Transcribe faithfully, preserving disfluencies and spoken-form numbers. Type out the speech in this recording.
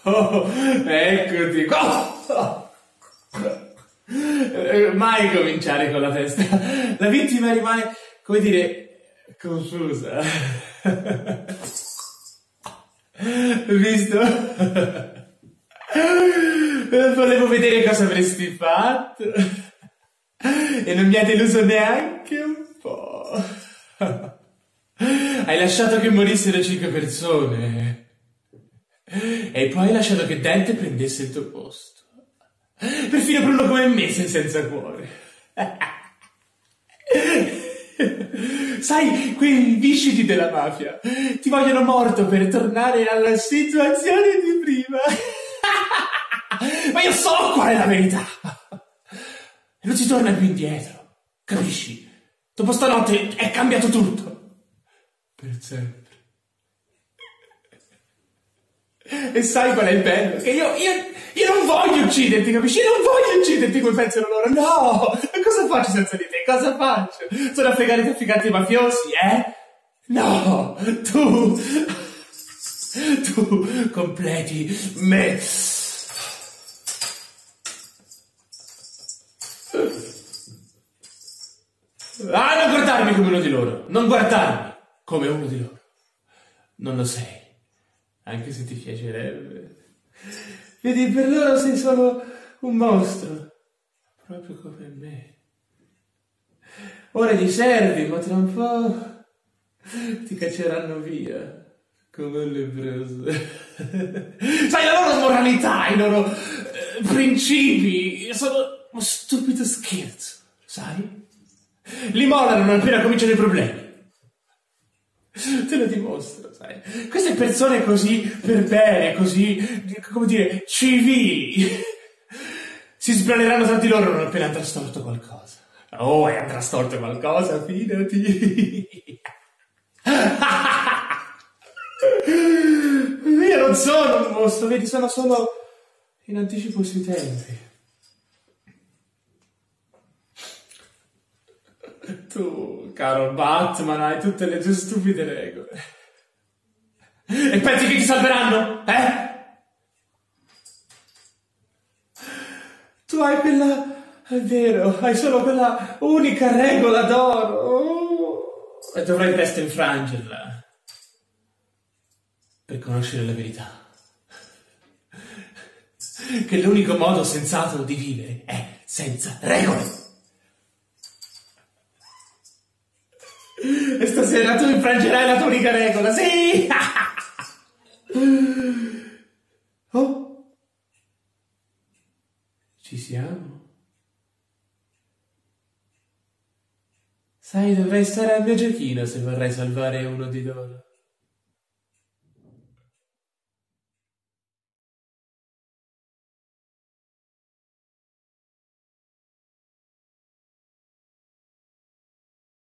Oh, eccoti qua. Mai cominciare con la testa. La vittima rimane, come dire, confusa. Visto? Volevo vedere cosa avresti fatto e non mi ha deluso neanche un po'. Hai lasciato che morissero cinque persone e poi hai lasciato che Dente prendesse il tuo posto. Perfino per uno come me sei senza cuore. Sai, quei viscidi della mafia ti vogliono morto per tornare alla situazione di prima. Ma io so qual è la verità. E non si torna più indietro. Capisci? Dopo stanotte è cambiato tutto. Per sempre. E sai qual è il bello? Che io, io, io non voglio ucciderti, capisci? Io non voglio ucciderti come pensano loro. No! E cosa faccio senza di te? Cosa faccio? Sono affegati trafficanti mafiosi, eh? No! Tu... Tu completi me. Ah, non guardarmi come uno di loro. Non guardarmi come uno di loro. Non lo sei. Anche se ti piacerebbe. Vedi, per loro sei solo un mostro. Proprio come me. Ora li servi, ma tra un po' ti cacceranno via. Come un lebbroso. Sai, la loro moralità, i loro eh, principi sono uno stupido scherzo, sai? Li mollano non appena cominciano i problemi. Te lo dimostro, sai? Queste persone così per bene, così, come dire, civili, si sbraneranno tra di loro non appena andrà storto qualcosa. Oh, e andrà storto qualcosa, fidati. Io non sono un mostro, vedi, sono solo in anticipo sui tempi. Tu, caro Batman, hai tutte le tue stupide regole. E pensi che ti salveranno? Eh? Tu hai quella... È vero, hai solo quella unica regola d'oro. Oh. E dovrai presto infrangerla. Per conoscere la verità. Che l'unico modo sensato di vivere è senza regole. E stasera tu infrangerai la tua unica regola, sì! Oh? Ci siamo? Sai, dovrei stare al mio giochino se vorrei salvare uno di loro.